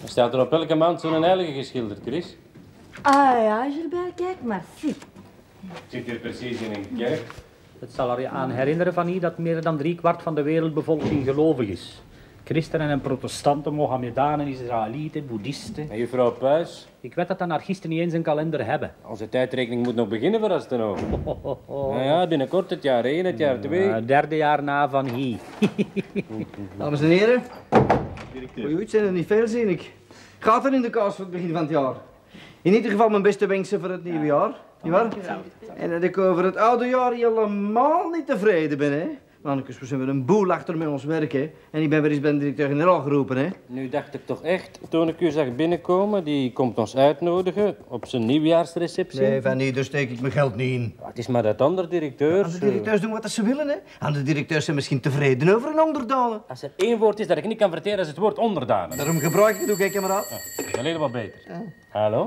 Er staat er op elke maand zo'n heilige geschilderd, Chris. Ah ja, Gilbert, kijk maar. Zie. Zit hier precies in een kerk. Het zal er je aan herinneren van hier dat meer dan 3/4 van de wereldbevolking gelovig is. Christenen en protestanten, Mohammedanen, Israëlieten, boeddhisten. En juffrouw Puis? Ik weet dat anarchisten niet eens een kalender hebben. Onze tijdrekening moet nog beginnen, verrasten ook. Nou ja, binnenkort het jaar 1, het jaar 2. Derde jaar na van hier. Dames en heren. Oei, het zijn er niet veel, zie ik. Gaat er in de kast voor het begin van het jaar. In ieder geval mijn beste wensen voor het nieuwe jaar. Nietwaar? En dat ik over het oude jaar helemaal niet tevreden ben, hè. Want we zijn weer een boel achter met ons werk, hè. En ik ben weer eens bij de directeur-generaal geroepen, hè. Nu dacht ik toch echt, toen ik u zag binnenkomen, die komt ons uitnodigen op zijn nieuwjaarsreceptie. Nee, van nee, daar steek ik mijn geld niet in. Het is maar dat andere directeurs... De directeurs doen wat ze willen, hè. En de directeurs zijn misschien tevreden over een onderdanen. Als er één woord is dat ik niet kan verteren, is het woord onderdanen. Daarom gebruik ik het ook, hè, kameraad. Dat is alleen maar beter. Ja. Hallo?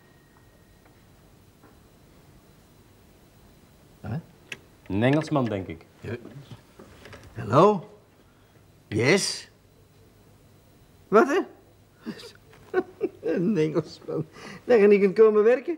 Een Engelsman, denk ik. Hallo? Yes? Wat, hè? Een Engelsman. Dat je niet kunt komen werken?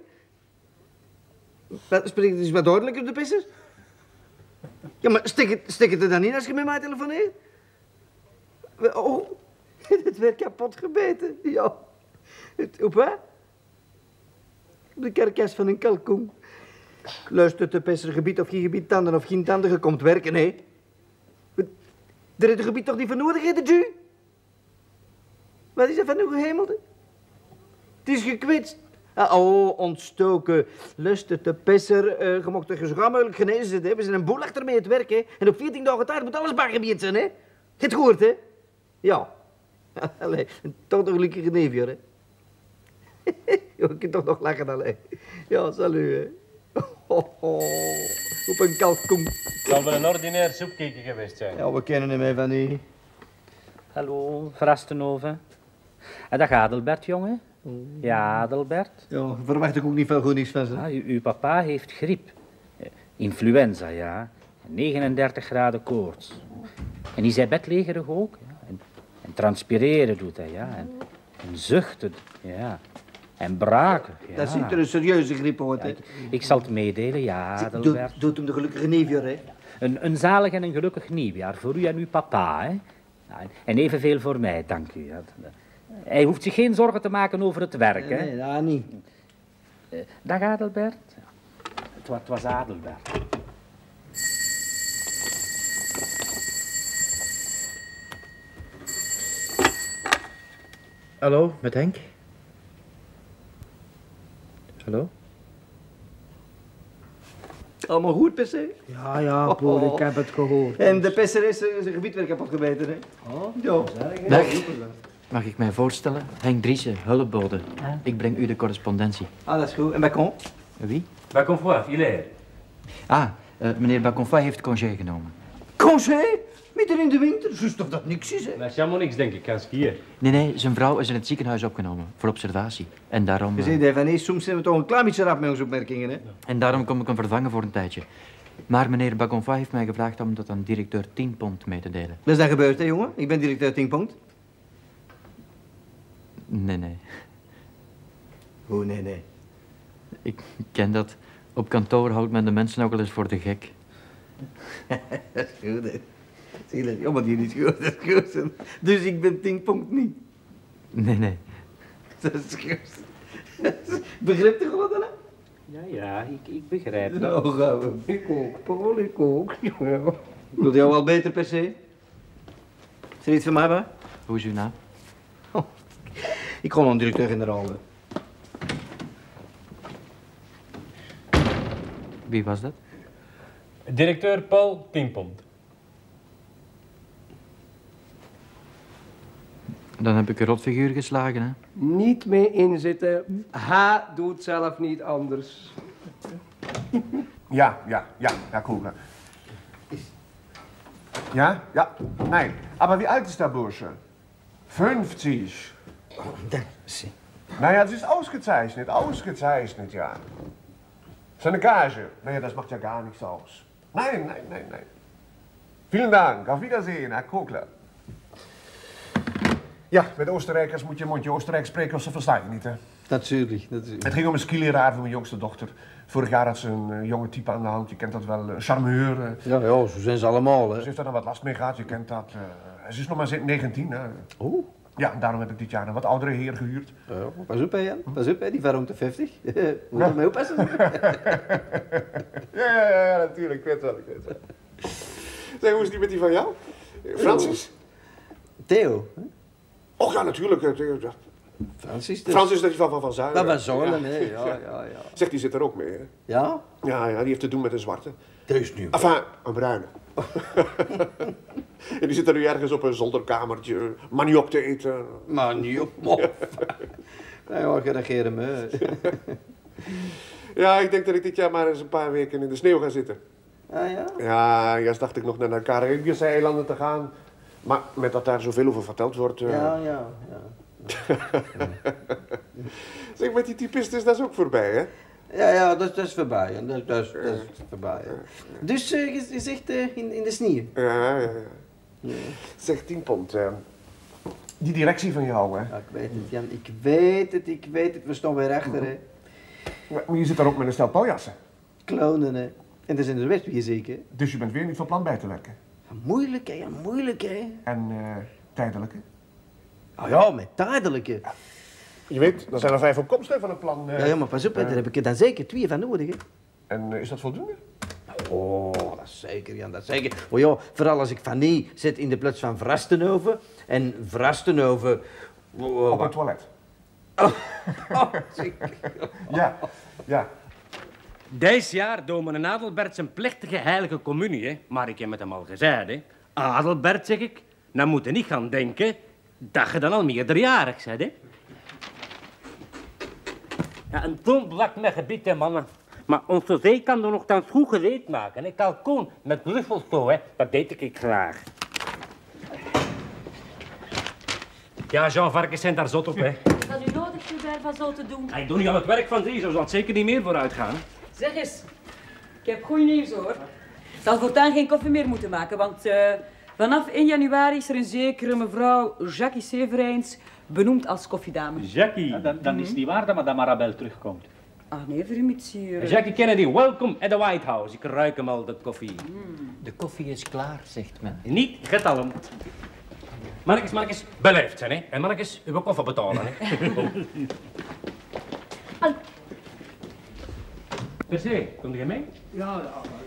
Spreek het eens wat duidelijker, de pisser? Ja, maar stek het er dan in als je met mij telefoneert? Oh, het werd kapot gebeten. Ja. Op wat? Op de karkas van een kalkoen. Luistert de pisser, gebied of geen gebied, tanden of geen tanden, je komt werken, hè? Er is het gebied toch niet voor nodig, hè, de Jew? Wat is dat van uw gehemelde? Het is gekwetst. Oh, ontstoken. Luistert de pisser, je mocht er zo gauw mogelijk genezen zitten, hè? We zijn een boel achter mee het werk, hè? En op 14 dagen tijd moet alles baggebied zijn, hè? Het gehoord, hè? Ja. Allee, een toch nog gelukkige neefje, hè? Je kunt toch nog lachen, allee. Ja, salut, hè? Op een kalkoen. Het zal wel een ordinair soepkeken geweest zijn. Ja, we kennen hem even niet. Hallo, Vrastenhoven. En dag Adelbert, jongen. Ja, Adelbert. Ja, verwacht ik ook niet veel goeds van ze. Uw papa heeft griep. Influenza, ja. 39 graden koorts. En die is bedlegerig ook. Ja. En transpireren doet hij, ja. En zuchten, ja. En braken, ja. Dat ziet er een serieuze griep uit, hè. Ik zal het meedelen, ja, Adelbert. Doet hem de gelukkige nieuwjaar, hè. Een zalig en een gelukkig nieuwjaar voor u en uw papa, hè. Ja, en evenveel voor mij, dank u. Ja. Hij hoeft zich geen zorgen te maken over het werk, hè. Nee, dat niet. Dag, Adelbert. Het was Adelbert. Hallo, met Henk? Hallo? Allemaal goed, PC? Ja, Paul, ik heb het gehoord. En de pisser is zijn gebied weer kapot gebeten, hè? Oh, ja. Dag. Mag ik mij voorstellen? Henk Driessen, hulpbode. Ik breng u de correspondentie. Ah, dat is goed. En Bacon? Wie? Baconfoy, Hilaire. Meneer Baconfoy heeft congé genomen. Congé? Midden in de winter? Zo is toch dat niks is, hè? Dat is helemaal niks, denk ik. Ga skiën. Nee, zijn vrouw is in het ziekenhuis opgenomen. Voor observatie. En daarom... Je ziet, Van nee, soms zijn we toch een klein beetje rap met onze opmerkingen, hè? En daarom kom ik hem vervangen voor een tijdje. Maar meneer Baconfoy heeft mij gevraagd om dat aan directeur 10 pond mee te delen. Dat is dat gebeurd, hè, jongen? Ik ben directeur 10 pond. Nee. Oh, nee. Ik ken dat. Op kantoor houdt men de mensen ook wel eens voor de gek. Dat is goed, hè? Zie je, ja, maar die is goed, dat is goed. Dus ik ben 10 pond niet. Nee. Dat is goed. Begrijpt u gewoon dat, hè? Ja, ik begrijp het. Nou, gaan we. Ik ook, Paul, ik ook. Ja. Wil jou wel beter, per se? Is er iets van mij bij? Hoe is uw naam? Oh, ik ga een directeur-generaal. Wie was dat? Directeur Paul 10 pond. Dan heb ik een rotfiguur geslagen, hè? Niet mee inzitten. Ha doet zelf niet anders. Ja, cool. Ja? Nein. Aber wie alt ist der Bursche? 50. Oh, das ist... Naja, es ist ausgezeichnet, ja. Seine Gage, naja, das macht ja gar nichts aus. Nein. Vielen Dank, auf Wiedersehen, Herr Kogler. Ja, met Oostenrijkers moet je een mondje Oostenrijks spreken, of ze verstaan je niet, hè. Natuurlijk. Het ging om een skileraar van mijn jongste dochter. Vorig jaar had ze een jonge type aan de hand, je kent dat wel, een charmeur. Ja, zo zijn ze allemaal, hè. Ze heeft daar dan wat last mee gehad, je kent dat. Ze is nog maar 19, hè. Oh. Ja, daarom heb ik dit jaar een wat oudere heer gehuurd. Pas op, hè, Jan. Pas op, hè. Die van rond de 50. Moet je mee oppassen. Ja, natuurlijk, ik weet wel. Zeg, hoe is die met die van jou? Francis? Theo. Hè? Och ja, natuurlijk. Theo. Francis. Francis, dat is van Zuiden. Dat was Zongelen, hè. Ja. Zeg, die zit er ook mee, hè? Ja? Ja, die heeft te doen met een zwarte. Thuis nu. Enfin, een bruine. En die zit er nu ergens op een zolderkamertje maniok te eten. Maniok? Ja, ik reageren me. Ja, ik denk dat ik dit jaar maar eens een paar weken in de sneeuw ga zitten. Ah ja? Ja, eerst dacht ik nog naar de Caribische eilanden te gaan. Maar met dat daar zoveel over verteld wordt... Ja. Zeg, met die typisten is dat ook voorbij, hè? Ja, dat is voorbij. Dat is voorbij. Hè. Dus je zegt in de sneeuw? Ja. Zeg, 10 pond. Die directie van jou, hè? Ja, ik weet het, Jan. Ik weet het. We staan weer achter, hè. Maar je zit daar ook met een stel paljassen. Klonen, hè. En dat is in de West weer zeker. Dus je bent weer niet van plan bij te werken. Moeilijk, hè. En tijdelijke? Oh ja, met tijdelijke. Je weet, er zijn er 5 opkomsten van het plan. Ja, maar pas op, hè. Daar heb ik er dan zeker 2 van nodig, hè. En is dat voldoende? Oh, dat is zeker, Jan, dat is zeker. Oh ja, vooral als ik Van Nee zet in de plaats van Vrastenhoven. En Vrastenhoven... Op het toilet. Ja. Deze jaar doen we Adelbert zijn plechtige heilige communie, hè. Maar ik heb met hem al gezegd, hè. Adelbert, zeg ik, dan moet je niet gaan denken dat je dan al meerderjarig bent, hè. Ja, een toonblak met gebied, hè, mannen. Maar onze zee kan er nogthans goed gereed maken, hè. Kalkoen met bluffelsto, hè. Dat deed ik graag. Ja, Jean Varkens zijn daar zot op, hè. Is dat u nodig, Gilbert, van zo te doen? Ik doe niet aan het werk van drie, zo zal het zeker niet meer vooruit gaan. Zeg eens, ik heb goed nieuws hoor. Ik zal voortaan geen koffie meer moeten maken, want vanaf 1 januari is er een zekere mevrouw Jackie Severijns benoemd als koffiedame. Jackie. Ja, dan is het niet waar dat madame Arabel terugkomt. Ah nee, vermits hier. Jackie Kennedy, welcome at the White House. Ik ruik hem al, de koffie. De koffie is klaar, zegt men. Niet getalmd. Mannekes, beleefd zijn, hè. En mannekes, uw koffie betalen, hè. Per se, kom je mee? Ja.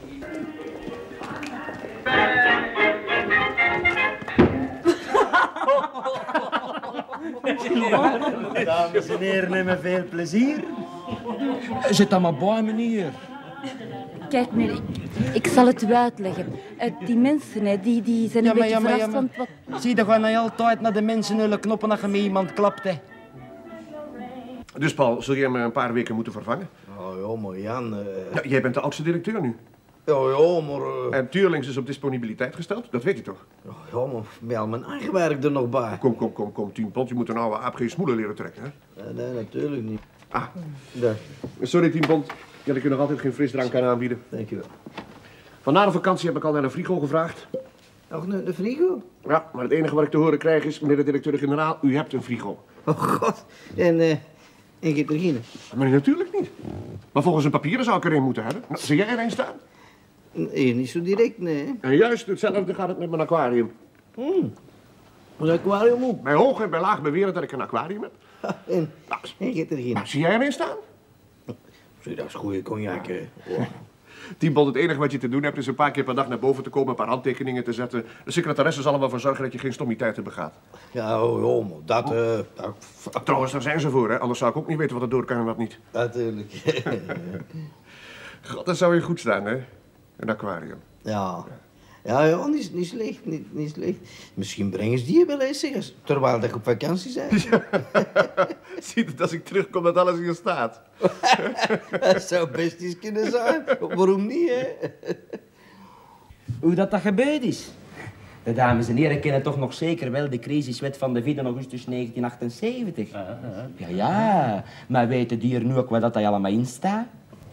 Dames en heren, neem me veel plezier. Zit dan maar bij, meneer. Kijk, meneer, ik zal het u uitleggen. Die mensen, hè, die zijn een beetje verrast, want wat... Zie, dan ga je altijd naar de mensen nullen knoppen als je met iemand klapt, hè. Dus Paul, zul jij me een paar weken moeten vervangen? Oh ja, maar Jan... Ja, jij bent de oudste directeur nu. Ja, maar... En Tuurlings is op disponibiliteit gesteld, dat weet je toch? Ja, maar met al mijn eigen werk er nog bij. Kom, 10 pond. Je moet een oude aap geen smoelen leren trekken, hè? Nee, natuurlijk niet. Ah, Nee, sorry 10 pond. Dat ik je nog altijd geen frisdrank kan aanbieden. dankjewel. Van na de vakantie heb ik al naar een frigo gevraagd. Nog een frigo? Ja, maar het enige wat ik te horen krijg is, meneer de directeur-generaal, u hebt een frigo. Oh god. En geeft er geen? Maar natuurlijk niet. Maar volgens een papieren zou ik er een moeten hebben. Nou, zie jij er een staan? Nee, niet zo direct, nee. En juist hetzelfde gaat het met mijn aquarium. Een aquarium ook. Bij hoog en bij laag beweren dat ik een aquarium heb. En geeft er geen? Nou, zie jij er een staan? Zie, dat is goede cognac, hè. 10 pond, het enige wat je te doen hebt is een paar keer per dag naar boven te komen, een paar handtekeningen te zetten. De secretaresse zal er wel voor zorgen dat je geen stommiteiten begaat. Ja, oh, maar dat... Trouwens, daar zijn ze voor, hè? Anders zou ik ook niet weten wat er door kan en wat niet. Natuurlijk. God, dat zou je goed staan, hè? Een aquarium. Ja. Ja, niet slecht, niet slecht. Misschien brengen ze die wel eens, zeg, terwijl ik op vakantie zijn. Zie dat als ik terugkom dat alles hier staat. Dat zou best eens kunnen zijn. Waarom niet, hè? Hoe dat gebeurd is? De dames en heren kennen toch nog zeker wel de crisiswet van de 4 augustus 1978. Ja, maar weten die er nu ook wat dat allemaal in staat?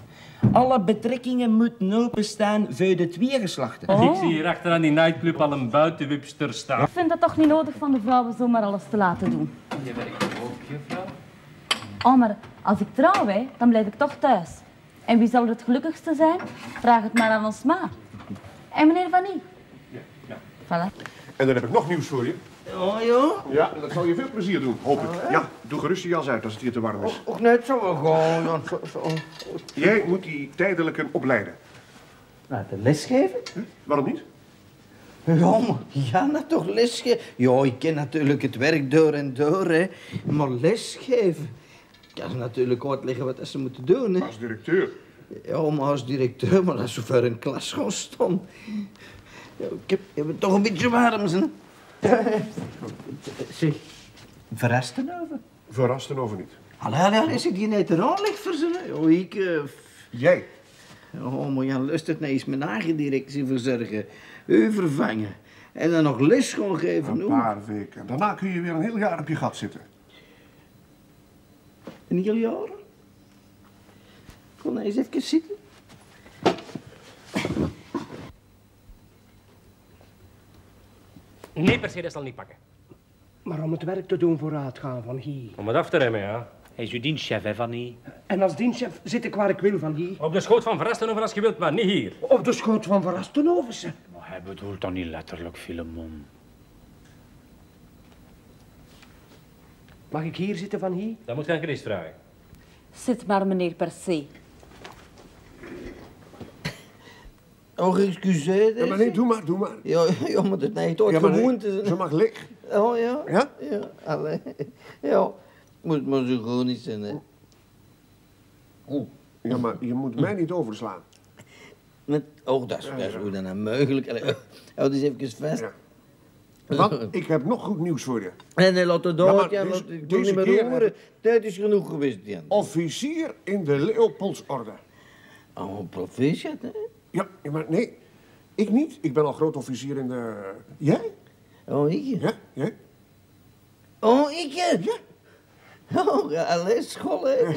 Alle betrekkingen moeten openstaan voor de twee geslachten. Ik zie hier achteraan die nightclub al een buitenwipster staan. Ik vind het toch niet nodig van de vrouwen zomaar alles te laten doen. Je werkt ook, juffrouw? Oh, maar als ik trouw, hè, dan blijf ik toch thuis. En wie zal er het gelukkigste zijn? Vraag het maar aan ons ma. En meneer Van Nie? Ja. Voilà. En dan heb ik nog nieuws voor je. Oh, ja? Ja, dat zal je veel plezier doen, hoop ik. Ja, doe gerust je jas uit als het hier te warm is. Ook net zo gewoon. Zo. Jij moet die tijdelijke opleiden. Nou, de lesgeven? Waarom niet? Ja, maar ja, nou toch lesgeven. Ja, ik ken natuurlijk het werk door en door, hè. Maar lesgeven... Ik kan ze natuurlijk uitleggen wat ze moeten doen, hè. Als directeur. Ja, maar als directeur, maar dat is zover een klas gewoon stond. Ja, ik heb het toch een beetje warm, hè. Zeg, verrast er over? Verrast er over niet. Allee, is ik die net een aanleg verzinnen? Oh, ik... Jij? Oh, maar Jan lust het niet eens mijn eigen directie verzorgen. U vervangen. En dan nog les gewoon geven. Een paar weken. Daarna kun je weer een heel jaar op je gat zitten. Een heel jaar? Kon hij eens even zitten? Nee, per se, dat zal niet pakken. Maar om het werk te doen vooruit gaan van hier. Om het af te remmen, ja. Hij is uw dienstchef, hè, Van Nie? En als dienstchef zit ik waar ik wil van hier. Op de schoot van Verrastenhoven als je wilt, maar niet hier. Op de schoot van Verrastenhoven, ze. Maar hij bedoelt dan niet letterlijk, Filemon. Mag ik hier zitten van hier? Dan moet je aan Chris vragen. Zit maar, meneer Percé. Oh, excuseer. Ja, maar nee, doe maar. Ja, maar dat nee, toch Ja, maar nee, gewoonte. ze mag liggen. Oh, ja? Ja? Ja, allee. Ja, moet maar zo gewoon niet zijn, hè. Oh. Ja, maar je moet mij niet overslaan. Oh, dat is hoe dan nou mogelijk. Allee, houd eens even vast. Ja. Want ik heb nog goed nieuws voor je. En laat het dood, Ja, ja, maar laat ik deze niet meer keer horen. Tijd is genoeg geweest, Jan. Officier in de Leopoldsorde. Oh, proficiat, hè? Ja, maar nee. Ik niet. Ik ben al groot officier in de... Jij? Oh, ik? Ja, jij? Oh, ik? Ja. Oh, allee, school, hè?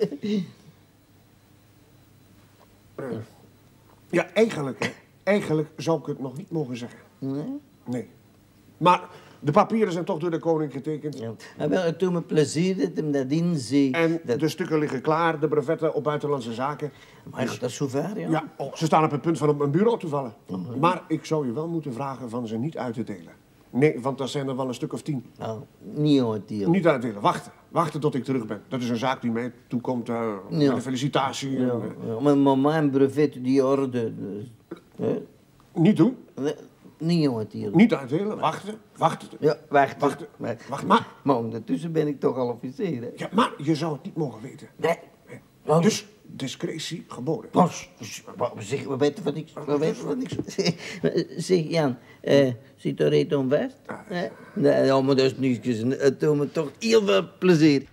Ja, eigenlijk, hè. Eigenlijk zou ik het nog niet mogen zeggen. Nee? Nee. Maar de papieren zijn toch door de koning getekend. Ja. En wel, het doet me plezier dat hem dat inziet. En de stukken liggen klaar, de brevetten op buitenlandse zaken. Maar dat is zover, ja? Ja, ze staan op het punt van op mijn bureau te vallen. Maar ik zou je wel moeten vragen van ze niet uit te delen. Nee, want dat zijn er wel een stuk of 10. Oh, niet uitdelen. Niet uitdelen, wachten. Wachten tot ik terug ben. Dat is een zaak die mij toekomt met een felicitatie. Ja, ja, maar mijn brevet, die orde... Niet doen. Nee, niet uitdelen. Niet uitdelen, wachten. Wachten. Ja, wachten. Wacht, maar ondertussen ben ik toch al officier, hè? Ja, maar je zou het niet mogen weten. Nee. Dus discretie geboden. We weten van niks. We weten van niks. Zeg, Jan, zit er eten om vast? Nee, ja, maar dat is niets. Het doet me toch heel veel plezier.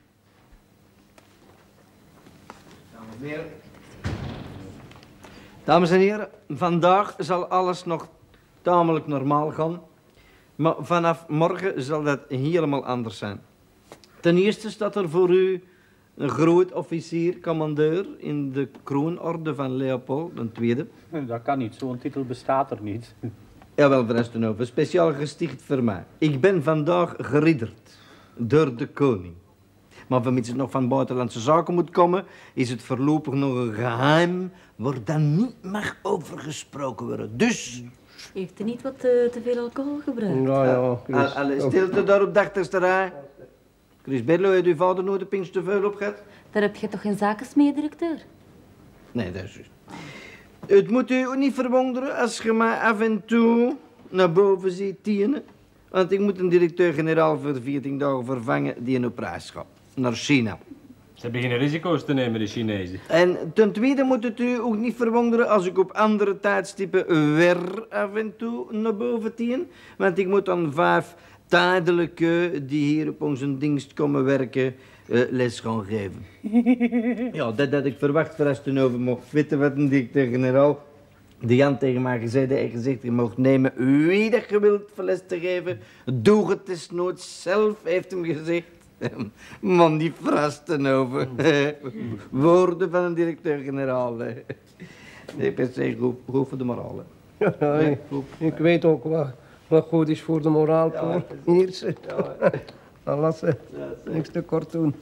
Dames en heren, vandaag zal alles nog tamelijk normaal gaan. Maar vanaf morgen zal dat helemaal anders zijn. Ten eerste staat er voor u een groot officier, commandeur in de kroonorde van Leopold II. Dat kan niet, zo'n titel bestaat er niet. Jawel, Verrastenhoven, speciaal gesticht voor mij. Ik ben vandaag geridderd door de koning. Maar vermits het nog van buitenlandse zaken moet komen, is het voorlopig nog een geheim waar dan niet mag over gesproken worden. Dus... Heeft u niet wat te veel alcohol gebruikt? Ja. Stilte daar op de achterste rij. Chris Bedlo, heeft uw vader nooit de pinch te veel opgehad? Daar heb je toch geen zakensmee, directeur? Nee, dat is juist. Het moet u ook niet verwonderen als je mij af en toe naar boven ziet tienen. Want ik moet een directeur-generaal voor 14 dagen vervangen die op reis gaat. Naar China. Ze beginnen risico's te nemen, de Chinezen. En ten tweede moet het u ook niet verwonderen als ik op andere tijdstippen weer af en toe naar boven tien. Want ik moet dan 5 tijdelijke die hier op onze dienst komen werken les gaan geven. Ja, dat had ik verwacht Verrastenhoven mocht weten wat een directeur-generaal de Jan tegen mij gezegd heeft. Gezegd, je mag nemen wie dat je wilt voor les te geven. Doe het desnoods zelf, heeft hem gezegd. Man, die verrasten over. Woorden van een directeur-generaal. Nee, per se goed voor de moraal. Ja, ik weet ook wat goed is voor de moraal, Paul. Hier ze. Dan laat ze niks te kort doen.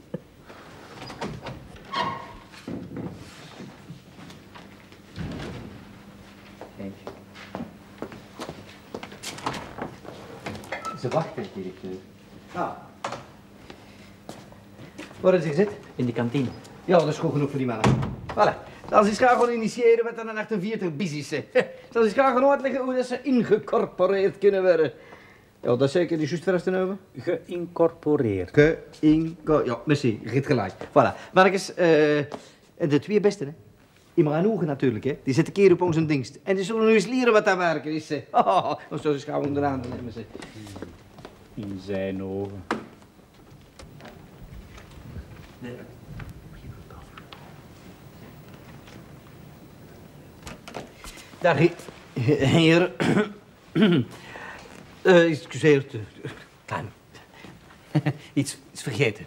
Ze wachten, directeur. Ah. Waar is hij gezet? In de kantine. Ja, dat is goed genoeg voor die mannen. Voilà. Zal ze eens gaan initiëren wat dan een 48 business is. Zal ze eens gaan uitleggen hoe dat ze ingecorporeerd kunnen worden. Ja, dat is zeker die juist verrasten over. Geïncorporeerd. Ja, merci. Je hebt gelijk. Voilà. Marcus, de twee beste, hè. Iemand aan ogen natuurlijk, hè. Die zitten keer op onze dienst. En die zullen nu eens leren wat dat werken is, hè. Oh, zo is gaan onderaan nemen, ze. In zijn ogen. Dag, heer. Excuseert. Klein. Iets vergeten.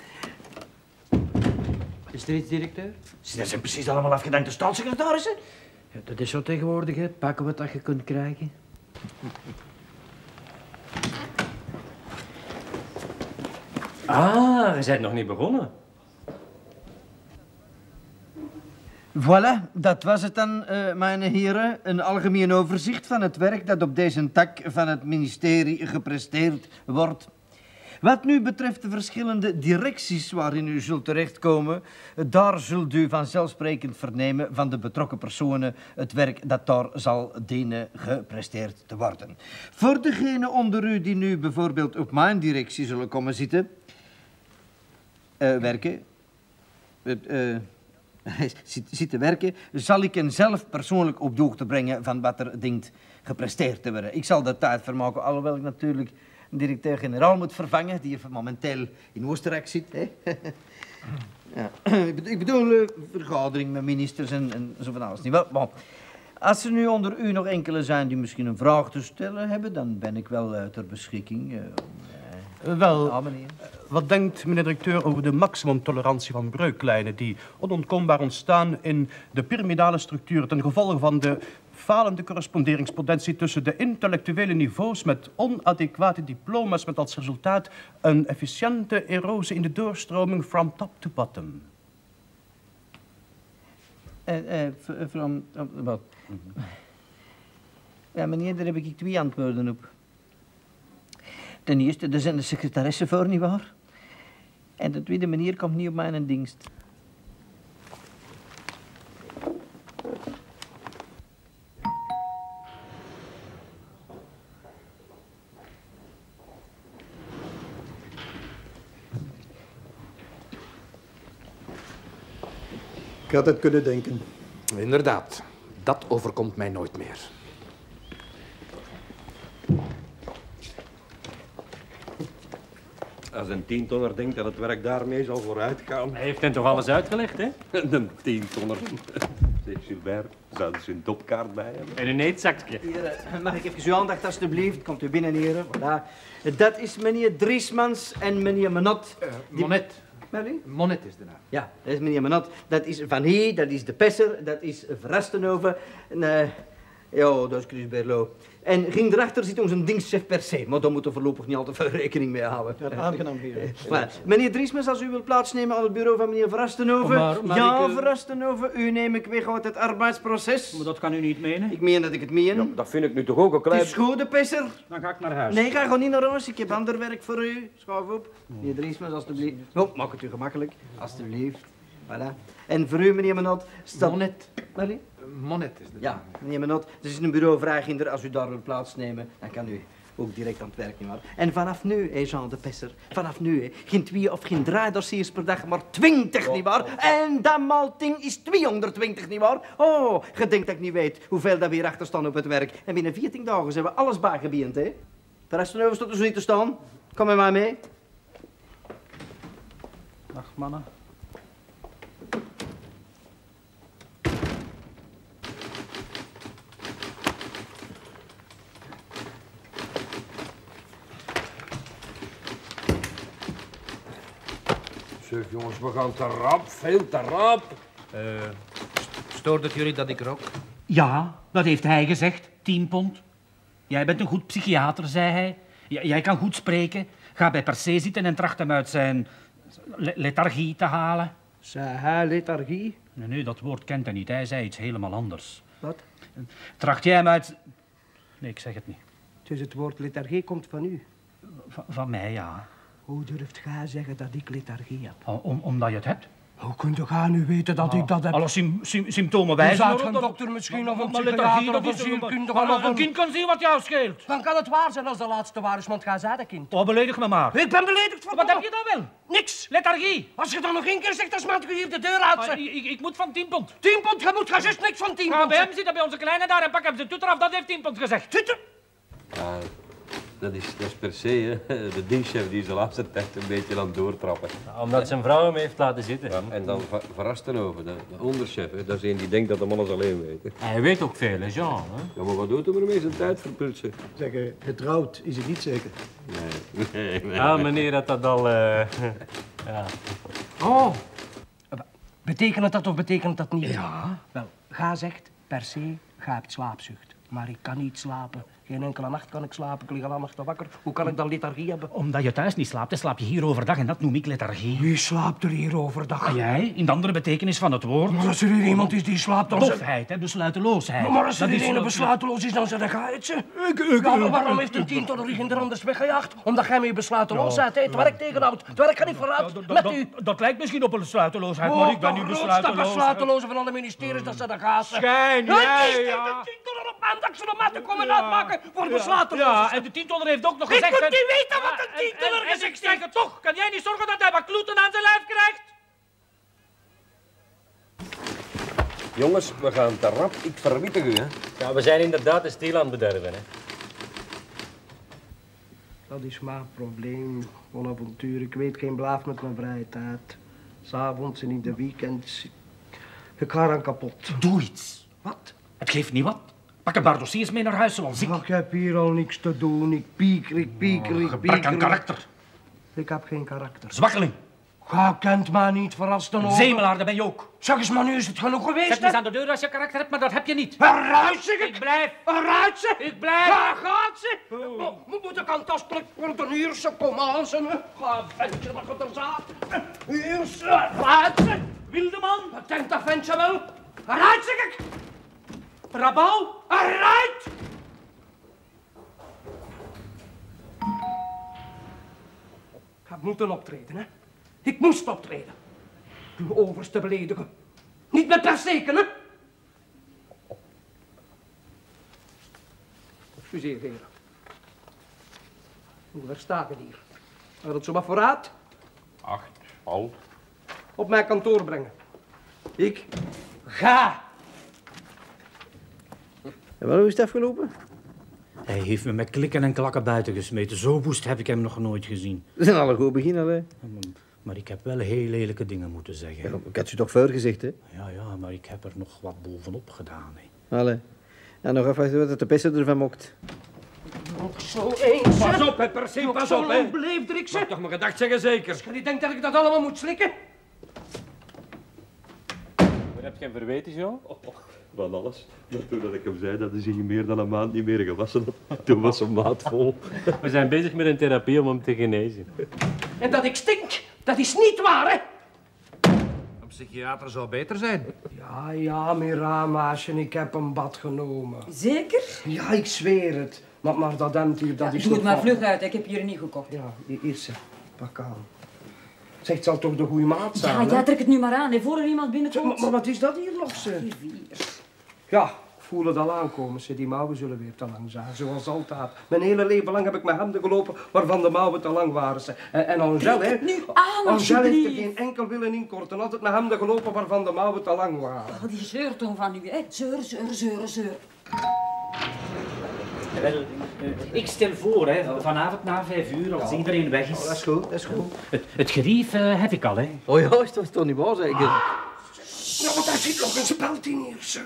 Is er iets, directeur? Dat zijn precies allemaal afgedankte staatssecretarissen. Ja, dat is zo tegenwoordig, hè. Pakken wat dat je kunt krijgen. Ah, je bent nog niet begonnen. Voilà, dat was het dan, mijn heren. Een algemeen overzicht van het werk dat op deze tak van het ministerie gepresteerd wordt. Wat nu betreft de verschillende directies waarin u zult terechtkomen, daar zult u vanzelfsprekend vernemen van de betrokken personen het werk dat daar zal dienen gepresteerd te worden. Voor degenen onder u die nu bijvoorbeeld op mijn directie zullen komen zitten, zitten werken, zal ik hen zelf persoonlijk op de hoogte brengen van wat er dient gepresteerd te worden. Ik zal de tijd vermaken, alhoewel ik natuurlijk een directeur-generaal moet vervangen, die momenteel in Oostenrijk zit. Hè? Ja. Ik bedoel, vergadering met ministers en zo van alles. Niet wel? Bon. Als er nu onder u nog enkele zijn die misschien een vraag te stellen hebben, dan ben ik wel ter beschikking. Wel, wat denkt meneer directeur over de maximumtolerantie van breuklijnen die onontkoombaar ontstaan in de piramidale structuur ten gevolge van de falende corresponderingspotentie tussen de intellectuele niveaus met onadequate diploma's met als resultaat een efficiënte erosie in de doorstroming from top to bottom? Wat? Ja, meneer, daar heb ik 2 antwoorden op. Ten eerste, er zijn de secretaressen voor, nietwaar? En de tweede manier komt niet op mijn dienst. Ik had het kunnen denken. Inderdaad, dat overkomt mij nooit meer. Als een 10-tonner denkt dat het werk daarmee zal vooruitgaan. Hij heeft hen toch alles uitgelegd, hè? Een 10-tonner. Zeg, Gilbert, zouden ze een topkaart bij hebben? En een eetzakje. Hier, mag ik even uw aandacht, alstublieft? Komt u binnen, heren. Voilà. Dat is meneer Driesmans en meneer Menot. Monet. Marie? Monet is de naam. Ja, dat is meneer Menot. Dat is Van Hee, dat is de Pesser, dat is Verrastenhoven. En, ja, dat is Chris Berlo. En ging erachter zit onze dienstchef per se, maar daar moeten we voorlopig niet al te veel rekening mee houden. Ja, aangenaam hier. Meneer Driesmans, als u wilt plaatsnemen aan het bureau van meneer Verrastenhoven. Maar ja, ik, Verrastenhoven, u neem ik weg uit het arbeidsproces. Maar dat kan u niet menen. Ik meen dat ik het meen. Ja, dat vind ik nu toch ook een klein... Het is goed, de Pesser. Dan ga ik naar huis. Nee, ga gewoon niet naar huis. Ik heb ander werk voor u. Schuif op. Meneer Driesmans, alstublieft. Oh, maak het u gemakkelijk. Alstublieft. Voilà. En voor u, meneer Menot, staat... Monet. Marie? Monet is de naam. Ja, meneer Menot, er is een bureauvraaghinder. Als u daar wilt plaatsnemen, dan kan u ook direct aan het werk, nietwaar? En vanaf nu, Jean de Pesser, vanaf nu, geen 2 of geen 3 dossiers per dag, maar 20, nietwaar? En dat malting is 220, nietwaar? Oh, je denkt dat ik niet weet hoeveel dat we hier achter staan op het werk. En binnen 14 dagen zijn we alles bijgebeend, hè? De rest van staat er zo niet te staan. Kom met mij mee. Dag, mannen. Zeg jongens, we gaan te rap, veel te rap. Stoort het jullie dat ik rook? Ja, dat heeft hij gezegd. 10 pond. Jij bent een goed psychiater, zei hij. Jij kan goed spreken. Ga bij Percé zitten en tracht hem uit zijn lethargie te halen. Zei hij lethargie? Nee, dat woord kent hij niet. Hij zei iets helemaal anders. Wat? Tracht jij hem uit... Nee, ik zeg het niet. Dus het woord lethargie komt van u? Van mij, ja. Hoe durft gij zeggen dat ik lethargie heb? Omdat je het hebt. Hoe kunt u gaan nu weten dat ik dat heb? Alle symptomen wijzen Zou erop een dat- dokter misschien of een Maar psychiater of een is zielkundige of een kind kan zien wat jou scheelt. Dan kan het waar zijn als de laatste waar is, want gij zei dat kind. Oh, beledig me maar. Ik ben beledigd voor Wat heb je dan wel? Niks. Lethargie. Als je dan nog 1 keer zegt, dan smaakt u hier de deur uit. zeg. Ik moet van 10 pond. 10 pond, je moet gaan juist niks van 10 Ga pond. bij hem zeg. zitten, bij onze kleine daar en pak hem zijn tutter af. Dat heeft 10 pond gezegd. Tutter? Ja, dat is per se, hè. De dienstchef die is de laatste tijd een beetje aan het doortrappen. Ja, omdat zijn vrouw hem heeft laten zitten. Ja, en dan verrast ten over, de onderchef, hè. Dat is een die denkt dat de man alles alleen weet. Hè. Hij weet ook veel, hè, Jean. Hè? Ja, maar wat doet hij ermee zijn tijd verpulsen? Zeg, getrouwd is het niet zeker? Nee. Ja, meneer had dat al... ja. Oh. Betekent het dat of betekent dat niet? Ja. Wel, ga zegt, per se, ga hebt slaapzucht. Maar ik kan niet slapen. Geen enkele nacht kan ik slapen. Ik lig al aan nacht wakker. Hoe kan ik dan lethargie hebben? Omdat je thuis niet slaapt, dan slaap je hier overdag en dat noem ik lethargie. Wie slaapt er hier overdag? Ah, jij, in de andere betekenis van het woord. Maar als er hier iemand is die slaapt, dan... Dofheid, hè, besluiteloosheid. Maar als er Dat hier een wat- besluiteloos is, dan zeg ga je het ze. Ja, maar waarom heeft een 10 tot er anders weggejaagd? Omdat jij met je besluiteloosheid het werk tegenhoudt. Het werk gaat niet vooruit met u. Dat lijkt misschien op een besluiteloosheid, maar ik ben nu besluiteloos. besluiteloze van alle ministeries, dat ze de gaas. Schijn, Het jij, is ja. de 10 dollar op maandag, zullen maar te komen uitmaken voor besluiteloos. Ja, en de 10 dollar heeft ook nog Ik gezegd... moet niet weten wat een 10 dollar En ik zeg het toch, kan jij niet zorgen dat hij wat kloeten aan zijn lijf krijgt? Jongens, we gaan te rap. Ik verwittig u, hè. Ja, we zijn inderdaad de stil aan het bederven, hè. Dat is mijn probleem, van avontuur. Ik weet geen blaaf met mijn vrije tijd. 's Avonds en in de weekends. Ik ga eraan kapot. Doe iets. Wat? Het geeft niet wat. Pak een paar dossiers mee naar huis zoals ik. Ik heb hier al niks te doen. Ik pieker. Gebrek aan karakter. Ik heb geen karakter. Zwakkeling. Ga kent mij niet verrast dan over. Zemelaar, dat ben je ook. Zeg eens, maar nu is het genoeg geweest, Zet eens aan de deur als je karakter hebt, maar dat heb je niet. Eruit, zeg ik! Ik blijf. Eruit, zeg! Ik blijf. Ga, gaat ze! Moet ik aantastelijk worden, hier, ze kom aan, ze. Ga, ventje, dat gaat er zaad. Hier, ze. Eruit, ze! Wildeman. Wat denkt dat ventje wel? Eruit, zeg ik! Rabau. Eruit! Ik heb moeten optreden, hè? Ik moest optreden. Uw overste beledigen. Niet met persteken, hè? Excuseer, heren. Hoe versta je hier? Gaat het zo wat vooruit? 8, al. Op mijn kantoor brengen. Ik ga. En hoe is het afgelopen? Hij heeft me met klikken en klakken buiten gesmeten. Zo woest heb ik hem nog nooit gezien. We zijn al een goed begin, hè? Maar ik heb wel heel lelijke dingen moeten zeggen. Ja, ik had je toch voorgezegd, hè? Ja, maar ik heb er nog wat bovenop gedaan. Hè. Allee. En nog even wat de pessen ervan mokt. Nog zo eens. Pas op, hè, Percy, Nog pas zo op, hè. onbeleefd, Rikse. Mag toch maar gedacht zeggen, zeker. Als je denkt dat ik dat allemaal moet slikken? Wat heb je hem verweten, Jean? Van alles. Maar toen dat ik hem zei dat hij zich meer dan een maand niet meer gewassen had, toen was zijn maat vol. We zijn bezig met een therapie om hem te genezen. En dat ik stink, dat is niet waar, hè? Een psychiater zou beter zijn. Ja, Miramaasje, ik heb een bad genomen. Zeker? Ja, ik zweer het. Maar dat hemd hier, dat is Doe het nog maar van- vlug uit, ik heb hier niet gekocht. Ja, hier ze. Pak aan. Zegt, zal toch de goede maat zijn, Ja, hè? trek het nu maar aan, hè, voor er iemand Zeg, binnenkomt. maar wat is dat hier nog, ze? Ja, ik voel het al aankomen, ze. Die mouwen zullen weer te lang zijn, zoals altijd. Mijn hele leven lang heb ik met hemden gelopen waarvan de mouwen te lang waren, ze. En Angel, hè? nu aan, Angel heeft er alsjeblieft. geen enkel willen inkorten. Altijd met hemden gelopen waarvan de mouwen te lang waren. Oh, die zeurtoon van u, hè. Zeur. Wel, ik stel voor, hè, vanavond na 5 uur, als iedereen weg is. Dat is goed, dat is goed. Het gerief heb ik al, hè. Oh ja, is dat toch niet waar, zeker? Ja, maar daar zit nog een speld in hier, ze.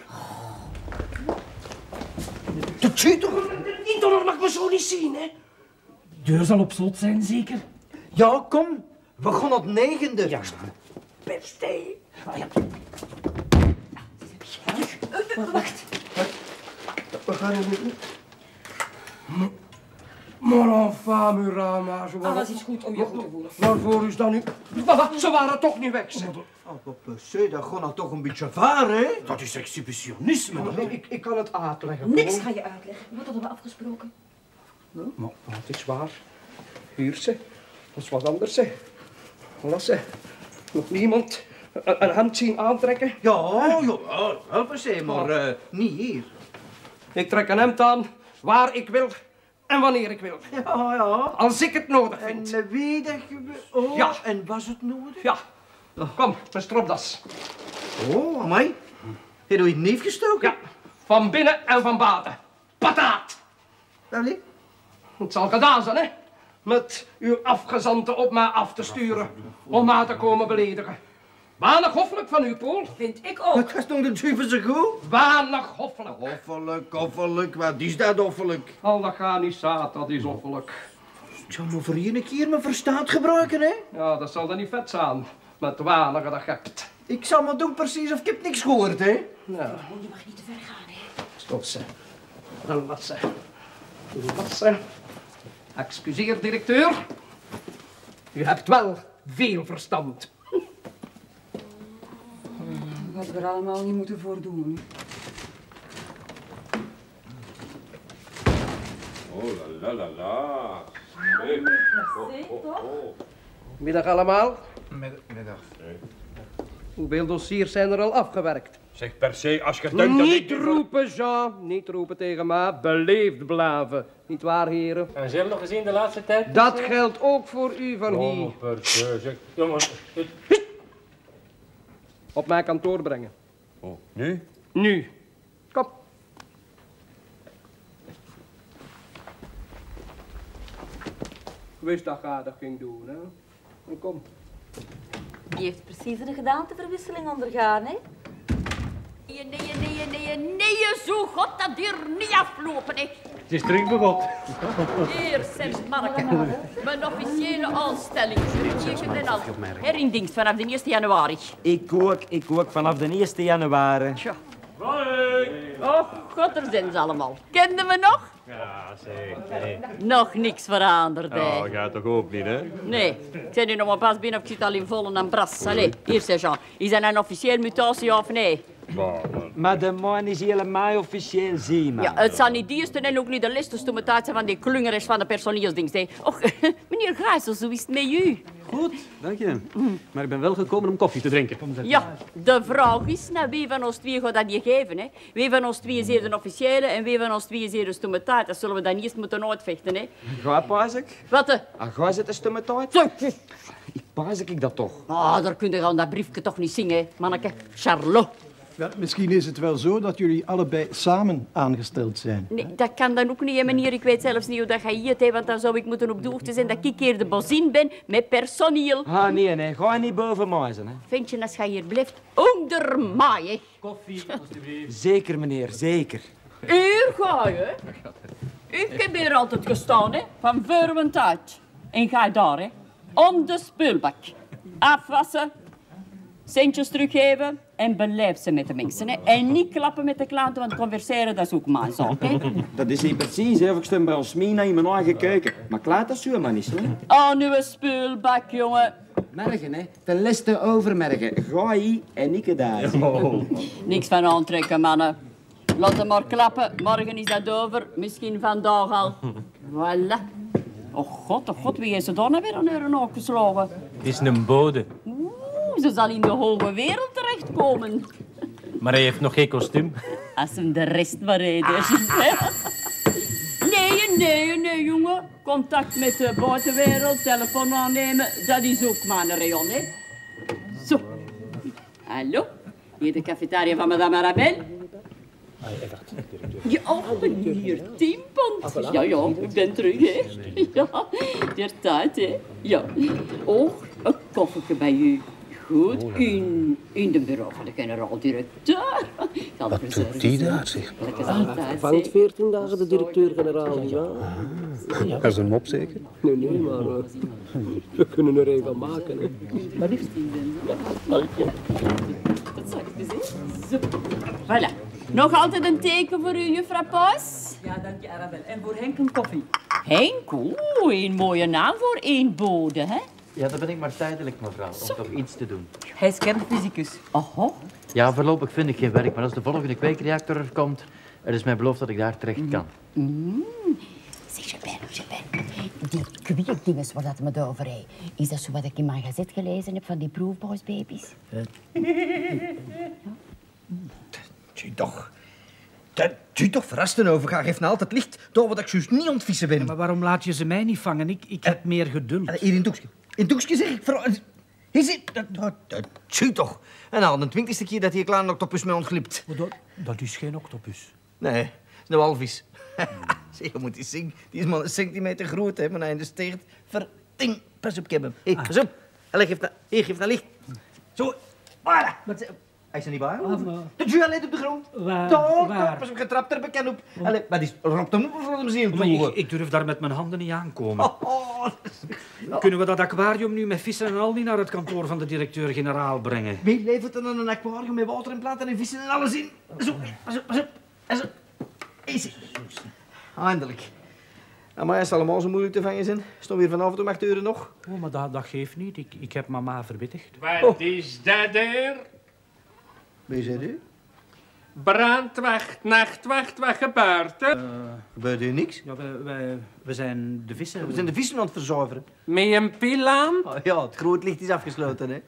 Dat zit toch een $10 mag me zo niet zien, hè? De deur zal op slot zijn, zeker? Ja, kom. We gaan op 9e. Ja, beste. Wacht. We gaan nu. Maar enfin, Murama. Alles is goed om je goed te voelen. Waarvoor is dat nu? Maar ze waren toch niet weg, zeg. PC, dat gaat nou toch een beetje vaar, hè? Dat is exhibitionisme. Ik kan het uitleggen. Niks ga je uitleggen. Wat hadden we afgesproken? Maar het is waar. Hier, ze. Dat is wat anders, hè. Las, ze. Nog niemand een hand zien aantrekken? Ja, wel PC, maar niet hier. Ik trek een hemd aan waar ik wil en wanneer ik wil. Ja. Als ik het nodig vind. En wie dat je... Oh, ja. En was het nodig? Ja. Kom, mijn stropdas. Oh, amai. Heb je het neef gestoken? Ja. Van binnen en van buiten. Pataat. Allee? Het zal gedaan zijn, hè? Met uw afgezanten op mij af te sturen. Om mij te komen beledigen. Weinig hoffelijk van u, Poel. Vind ik ook. Wat gaat toch de duiven zo goed? Weinig hoffelijk. Hoffelijk. Wat is dat hoffelijk? Al dat gaat niet zaad, dat is hoffelijk. Ik zal maar voor één keer mijn verstand gebruiken, hè? Ja, dat zal dan niet vet zijn. Met weinig dat je hebt. Ik zal maar doen precies of ik heb niks gehoord, hè? Ja. Je mag niet te ver gaan, hè. Stop ze. Laat ze. Excuseer, directeur. U hebt wel veel verstand. Wat we er allemaal niet moeten voordoen. Oh la la la la. Middag allemaal. Middag. Hoeveel dossiers zijn er al afgewerkt? Zeg per se, als je denkt dat Niet roepen, Jean. Niet roepen tegen mij. Beleefd blijven. Niet waar, heren? En ze hebben nog gezien de laatste tijd? Dat geldt ook voor u, Van Hie. Per se, zeg. Jongens, Op mijn kantoor brengen. Oh, nu? Nu. Kom. Ik wist dat je dat ging doen, hè. En kom. Die heeft precies een gedaanteverwisseling ondergaan, hè? Nee, zo god dat hier niet aflopen, hè. het is terug begot. Hier, Manneke, mijn officiële aanstelling. Hier en al. Herindienst vanaf de 1 januari. Ik ook, vanaf de 1 januari. Tja. Oh, god, er zijn ze allemaal. Kenden we nog? Ja, zeg. Nee. Nog niks veranderd, hè. Oh, gaat toch ook niet, hè? Nee, ik ben nu nog maar pas binnen of ik zit al in volle en bras. Allee, hier, zeg Jean. Is dat een officiële mutatie of nee? Maar de man is helemaal officieel zeeman. Ja, het zal niet de eerste en ook niet de laatste mutatie van die klungeres van de personeelsdienst, hè. Och, meneer Gijsels, hoe is het met u? Goed, dank je. Maar ik ben wel gekomen om koffie te drinken. Ja, de vraag is, nou, wie van ons twee gaat dat niet geven, hè? Wie van ons twee is hier de officiële en wie van ons twee is hier de stommetaart? Dat zullen we dan eerst moeten uitvechten, hè? Ga, paas ik? Wat? Ga zitten stommetaart? Ik paas ik dat toch? Ah, daar kun je aan dat briefje toch niet zingen, hè, manneke. Charlot. Ja, misschien is het wel zo dat jullie allebei samen aangesteld zijn. Nee, dat kan dan ook niet, hè, meneer. Ik weet zelfs niet hoe dat gaat hier, hè, want dan zou ik moeten op de hoogte zijn dat ik hier de bozin ben met personeel. Ah, nee, ga niet boven mij zijn, hè. Vind je als je hier blijft onder mij, hè? Koffie, alstublieft. Zeker, meneer, zeker. Hier ga je, hè? Ik heb hier altijd gestaan, hè, van voor mijn tijd. En ga daar, hè, om de spulbak. Afwassen, centjes teruggeven en beleef ze met de mensen, hè. En niet klappen met de klanten, want converseren, dat is ook mijn zaak, hè. Dat is niet precies, hè. Ik stem bij ons mina in mijn eigen keuken. Maar klaar, dat is zo, man, is hè. Aan uw spulbak, jongen. Mergen, hè. Ten leste overmergen. Ga hier en ik daar. Niks van aantrekken, mannen. Laat hem maar klappen. Morgen is dat over. Misschien vandaag al. Voilà. Oh god, wie is er dan weer aan haar oog geslagen? Het is een bode. Ze zal in de hoge wereld terechtkomen. Maar hij heeft nog geen kostuum. Als hem de rest maar rijdt. Nee, jongen. Contact met de buitenwereld, telefoon aannemen, dat is ook mijn rayon, hè. Zo. Hallo? Hier de cafetaria van madame Arabelle. Ja, oh, meneer Tiempont. Ja, ik ben terug, hè. Ja, der tijd, hè. Ja. Oh, een koffertje bij u. goed. In de bureau van de generaal-directeur. Wat doet die daar, zeg? Vangt 14 dagen de directeur-generaal, ja. Dat is een mop, zeker? Nee, maar we kunnen er een van maken, hè. Maar liefst. Dat zou ik dus zien. Voilà. Nog altijd een teken voor u, juffrouw Poos? Ja, dank je, Arabel. En voor Henk een koffie. Henk, een mooie naam voor één bode, hè? Ja, dat ben ik maar tijdelijk, mevrouw, om toch iets te doen. Hij is kernfysicus. Oho. Ja, voorlopig vind ik geen werk, maar als de volgende kweekreactor er komt, er is mij beloofd dat ik daar terecht kan. Zeg, Jabijn. Die kweekdinges waar dat me over heeft. Is dat zo wat ik in mijn gazet gelezen heb van die proefboysbaby's? Zie toch verrasten over. Ga geef nou altijd licht door wat ik juist niet ontvissen ben. Maar waarom laat je ze mij niet vangen? Ik heb meer geduld. Hier in het doekje. In het doekje zeg ik. Hier zit. Zie toch. En al de 20e keer dat hier een kleine octopus mij ontglipt. Dat is geen octopus. Nee, dat is een walvis. Zeg, je moet die zien. Die is maar een centimeter groot, hè, maar hij in de steert. Verting. Pas op, ik heb hem. Hé, pas op. Allee, geef dat licht. Zo. Voilà. Hij is er niet bij. De juwel ligt op de grond. Waar? Pas op, getrapt er bekend op. Allee, wat is ropt hem op of laat hem zien? Ik durf daar met mijn handen niet aankomen. Kunnen we dat aquarium nu met vissen en al niet naar het kantoor van de directeur-generaal brengen? Wie levert er dan een aquarium met water en planten en vissen en alles in? Zo, pas op. Easy. Eindelijk. Maar hij zal allemaal zo moeilijk te vangen zijn. Stond weer vanavond om 8 uur nog. Oh, maar dat geeft niet. Ik heb mama verwittigd. Wat is dat er? Wie is u? Brandwacht, nachtwacht, wat gebeurt er? Gebeurt hier niks? Ja, we zijn de vissen. We zijn de vissen aan het verzuiveren. Met een pil aan? Ja, het groot licht is afgesloten, hè.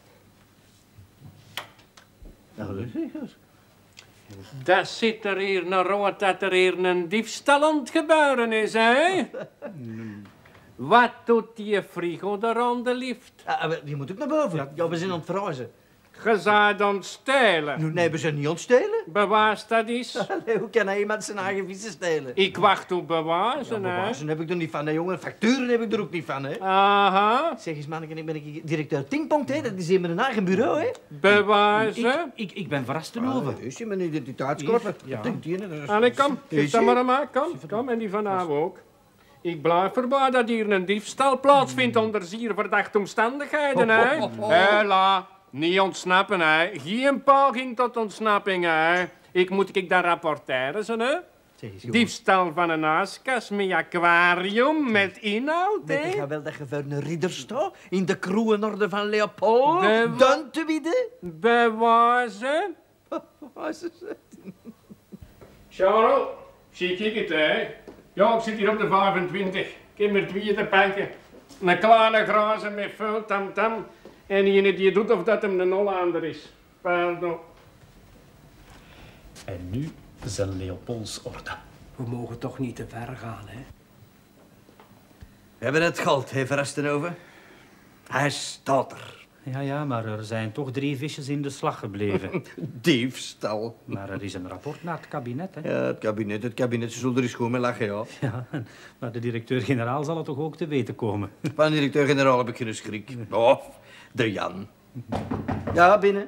Dat zit er hier naar rood dat er hier een diefstal aan het gebeuren is, hè? Wat doet die frigo daar aan de lift? Die moet ook naar boven. Ja, we zijn aan het verhuizen. Je zou dan stelen. Nee, we zijn niet aan het stelen. Bewijs dat is. Hoe kan hij iemand zijn eigen vissen stelen? Ik wacht op bewijzen, hè? Bewijzen heb ik er niet van, hè, jongen. Facturen heb ik er ook niet van, hè. Aha. Zeg eens, manneke, ik ben directeur Tingpong, hè. Dat is hier met een eigen bureau, hè. Bewijzen? Ik ben verrast erover. Is je mijn identiteitskoffer? Ja. Denkt ie, hè. Allee, kom. Geef dat maar aan mij. Kom. En die vanavond ook. Ik blijf erbij dat hier een diefstal plaatsvindt onder zeer verdachte omstandigheden, hè. Hela. Niet ontsnappen, hè. Geen poging tot ontsnapping, hè. Moet ik dat rapporteren, hè? Diefstal van een ijskast met aquarium met inhoud, hè. Weet je wel dat je voor een ridder staat? In de kroonorde van Leopold? Dan te bieden? Bewijzen? Charles, zie ik het, hè? Ja, ik zit hier op de 25. Ik heb er 2 te pakken. Een kleine grazen met veel tamtam. En diegene die doet of dat hem een Hollander is. Pardon. En nu zijn Leopoldsorde. We mogen toch niet te ver gaan, hè? We hebben het geld, hè, Verrastenhoven. Hij staat er. Ja, maar er zijn toch 3 visjes in de slag gebleven. Diefstal. Maar er is een rapport naar het kabinet, hè? Ja, het kabinet, ze zullen er eens gewoon mee lachen, ja. Ja, maar de directeur-generaal zal het toch ook te weten komen. Van de directeur-generaal heb ik geen schrik. Of de Jan. Ja, binnen.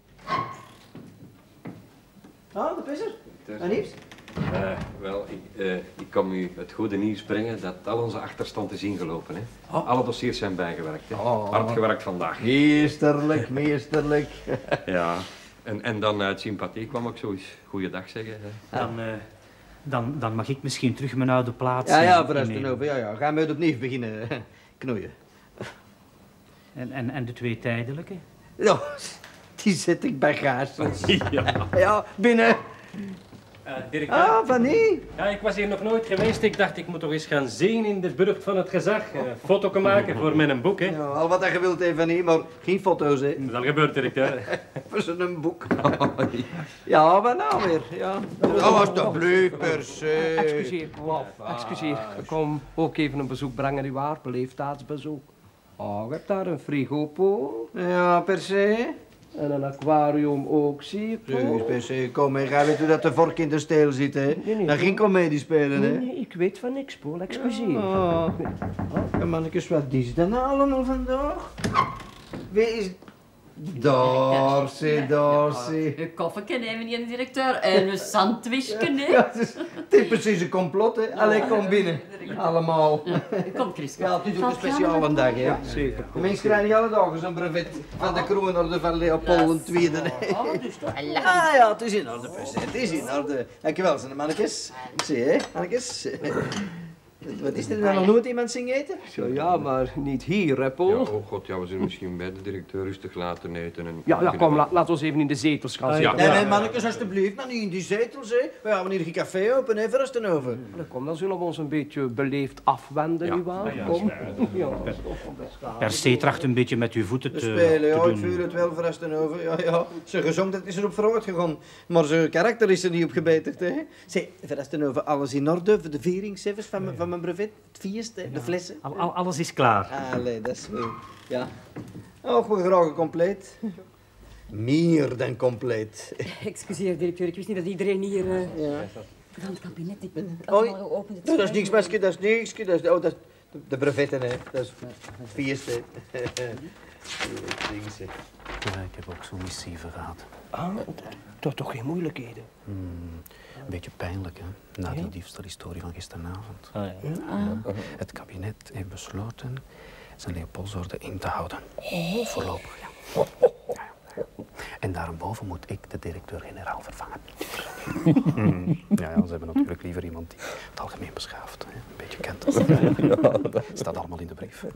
Ah, de pisser. En nieuws? Wel, ik kan u het goede nieuws brengen dat al onze achterstand is ingelopen. Hè. Alle dossiers zijn bijgewerkt. Hè. Hard gewerkt vandaag. Meesterlijk, meesterlijk. Ja, en dan uit sympathie kwam ik zo eens goeiedag zeggen. Hè. Dan mag ik misschien terug mijn oude plaats Ja, Verrastenhoven, ja. Gaan we het opnieuw beginnen knoeien. En de 2 tijdelijke? Ja, die zet ik bagage. Ja. Ja, binnen. Directeur. Ah, Fanny. Ja, ik was hier nog nooit geweest. Ik dacht, ik moet toch eens gaan zien in de burcht van het gezag. Foto maken voor mijn boek, hè. Ja, al wat je wilt, hè, Fanny, maar geen foto's, hè. Dat is al gebeurd, directeur. Voor zo'n boek. Ja, wat nou weer? Ja. Oh, alsjeblieft, per se. Excuseer. Ik kom ook even een bezoek brengen, u waar, beleefdheidsbezoek. Oh, je hebt daar een frigopool. Ja, per se. En een aquarium ook, zie ik. Serieus, per se. Kom, hè. Ga weten hoe dat de vork in de steel zit, hè. Nee. Dan geen komedie spelen, hè. Nee, ik weet van niks, Paul. Excuseer. Ja, mannetjes, wat is dat nou allemaal vandaag? Wie is... Dorsie. Een koffie nemen, meneer de directeur. En een sandwichje, nee. Ja, het is precies een complot, hè. Allee, kom binnen. Allemaal. Kom, Chris. Ja, het is ook een speciale dag, hè. Ja, zeker. De mensen krijgen niet alle dagen zo'n brevet van de kroonorde van Leopold II. Ah ja, het is in orde, precies. Het is in orde. Dankjewel, zijn de mannetjes. Zie je, mannetjes. Wat is er nou nog nooit iemand zien eten? Ja, maar niet hier, hè, Paul? Ja, oh god, ja, we zullen misschien bij de directeur rustig laten eten. En Ja, kom, laten we eens even in de zetels gaan zitten. Nee, mannetjes, alsjeblieft, maar niet in die zetels, hè. We gaan hier geen café open, hè, verrasten over. Kom, dan zullen we ons een beetje beleefd afwenden, nietwaar? Kom. Per se tracht een beetje met uw voeten We te spelen, ja, ik doen. vuur het wel verrasten over. Ja. Ze gezongen, dat is erop vooruit gegaan. Maar zijn karakter is er niet op gebeterd, hè. Zeg, verrasten over alles in orde voor de vieringscijfers van mijn brevet? Het feest, hè, de flessen? Alles is klaar. Allee, dat is goed. Ja. Och, we graag compleet. Meer dan compleet. Excuseer, directeur, ik wist niet dat iedereen hier... Van het kabinet, ik ben Oei, allemaal geopend. dat is niks, meisje, dat is niks. Dat is de brevetten, hè. Dat is het feest, hè. Ja, ik heb ook zo'n missieve gehad. Ah, toch geen moeilijkheden? Een beetje pijnlijk, hè? Na die diefstalhistorie van gisteravond. Het kabinet heeft besloten zijn Leopoldsorde in te houden. Voorlopig, ja. En daarboven moet ik de directeur-generaal vervangen. Ja, ze hebben natuurlijk liever iemand die het algemeen beschaafd, hè, een beetje kent. Staat allemaal in de brief.